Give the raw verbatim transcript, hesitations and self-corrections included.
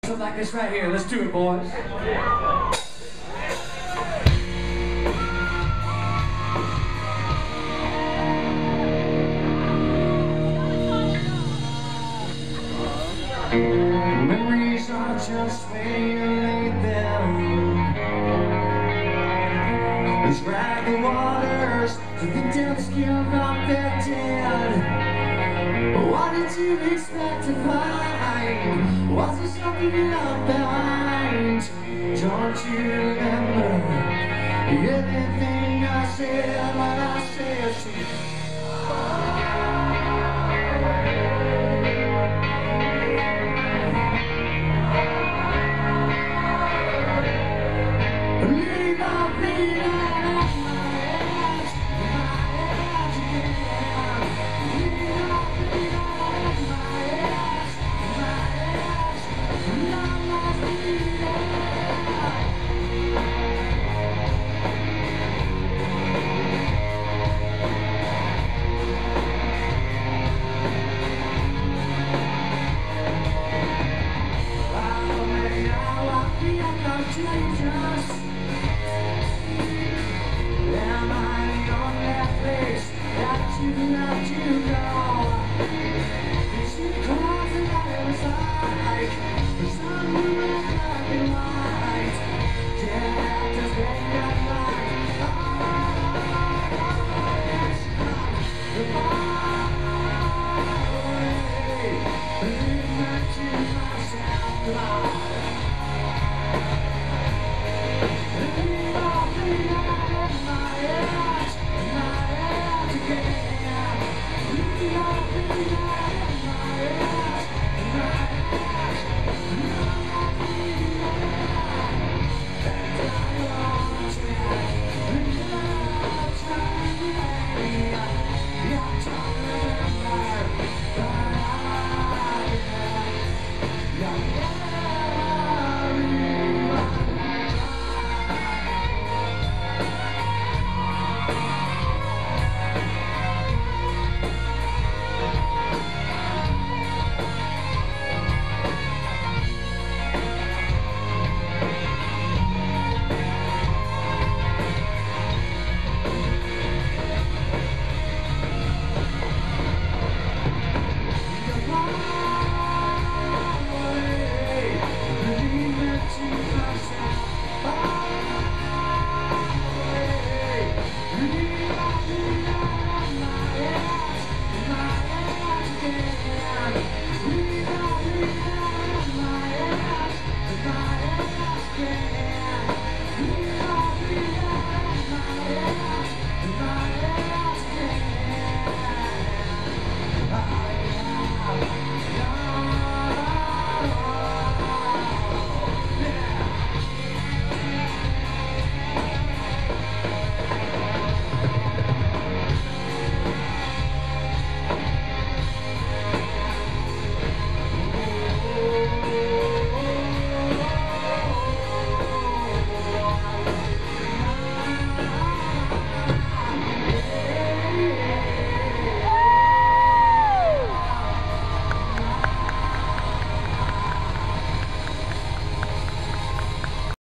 Something like this right here. Let's do it, boys. Memories are just where you laid them. Let's grab the waters, dripping down the skin of their dead. What did you expect to find? Was there something you left behind? Don't you remember anything I said when I said to you? Am I the only place that you love to go? Is it cause that it was like the sun will black and white? Yeah, just get that light. The far away, leave me to myself. Yeah.